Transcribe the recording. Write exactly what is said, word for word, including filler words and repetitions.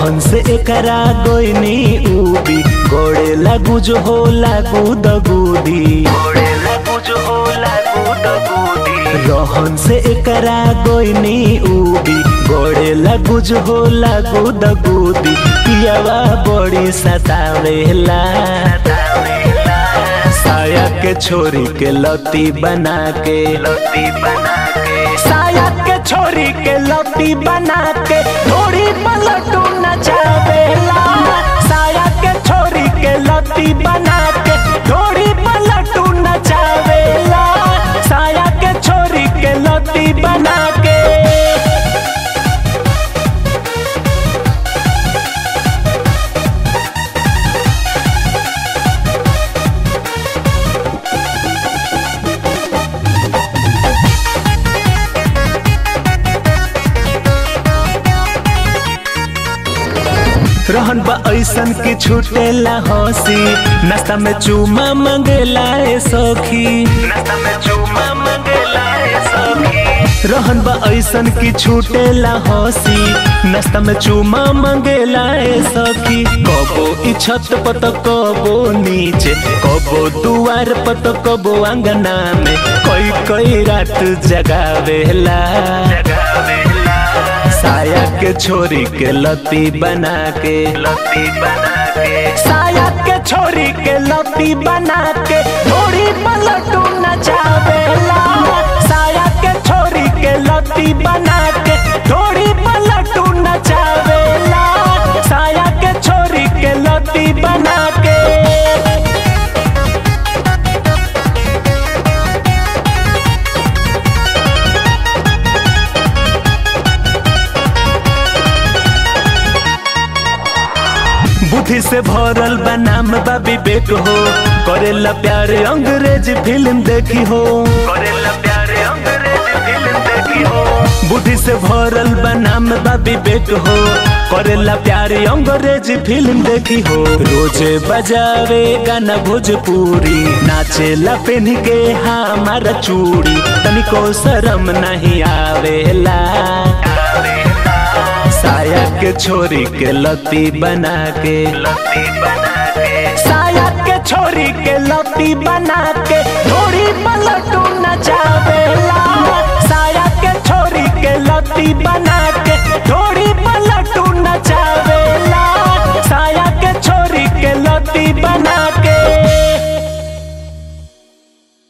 रहन से एकरा गोइनी उबी गोड़े लागू जो हो लागू दगूदी रहन से एकरा गोइनी उबी गोड़े लागू जो हो लागू दगूदी पियावा बड़ी सतावेला साया के छोरी के लती बना के लती बना के साया के छोरी के लती बना के थोड़ी पलटू नचावेला साया के छोरी के लती बना के थोड़ी पलटू नचावेला साया के छोरी के लती बना के रहन बा ऐसन की छूटेला हंसी नाश्ता में चूमा मंगेला ए सखी नाश्ता में चूमा मंगेला ए सखी रहन बा ऐसन की छूटेला हंसी नाश्ता में चूमा मंगेला ए सखी कबो ई छत पर तो कबो नीचे कबो दुआर पर तो कबो अंगना में कोई कोई रात जगावेला साया के छोरी के लती बना के लती बना के साया के छोरी के लती बना के थोड़ी पलटू नचावेला साया के छोरी के लती बना के थोड़ी पलटू नचावेला साया के छोरी के लती बना के बुद्धि से भरल बा नाम बा विवेक हो करेला प्यारे अंग्रेज फिल्म देखी हो करेला प्यारे अंग्रेज फिल्म देखी हो बुद्धि से भरल बा नाम बा विवेक हो करेला प्यारे अंग्रेज फिल्म देखी हो रोजे बजावे गाना भोजपुरी नाचेला पहन के हमारा चूड़ी तनिको शर्म नहीं आवेला साया के छोरी के लती बना के लती बना के साया के छोरी के लती बना के थोड़ी पलटू नचावेला साया के छोरी के लती बना के थोड़ी पलटू नचावेला साया के छोरी के लती बना